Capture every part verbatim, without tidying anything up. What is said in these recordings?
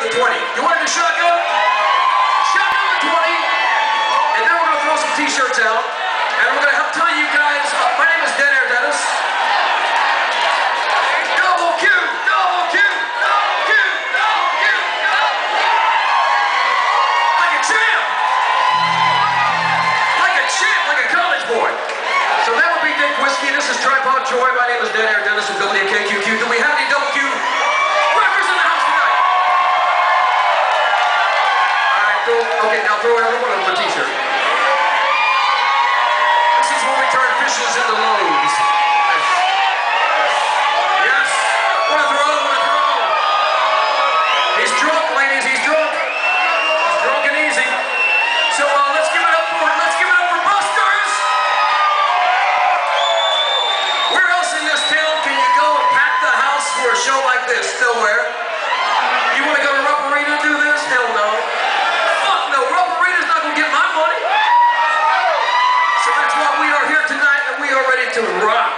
the twenty. You want to do shotgun? Shotgun the twenty. And then we're going to throw some t-shirts out. And we're going to help tell you guys, uh, my name is Dead Air Dennis. Double Q, double Q, double Q, double Q, double Q. Like a champ. Like a champ, like a college boy. So that would be Dick Whiskey. This is Tripod Joy. My name is Dead Air Dennis from W K Q Q. Do we have any double Q rappers in the house tonight? All right, throw, okay, now throw every one of them a t-shirt. This is when we turn fishes into loaves. Yes, wanna throw, wanna throw. He's drunk, ladies, he's drunk. He's drunk and easy. So uh, let's give it up for, let's give it up for Busters. Where else in this town can you go and pack the house for a show like this? Nowhere. You want to go to Rupp Arena and do this? Hell no. Fuck no. Rupp Arena's not going to get my money. So that's why we are here tonight, and we are ready to rock.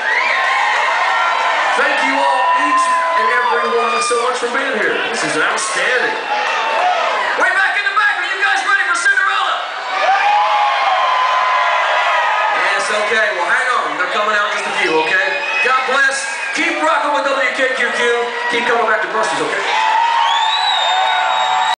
Thank you all, each and every one, so much for being here. This is outstanding. Way back in the back, are you guys ready for Cinderella? Yes, okay. Well, hang on. They're coming out in just a few, okay? God bless. Keep rocking with W K Q Q. Keep coming back to Busters, okay?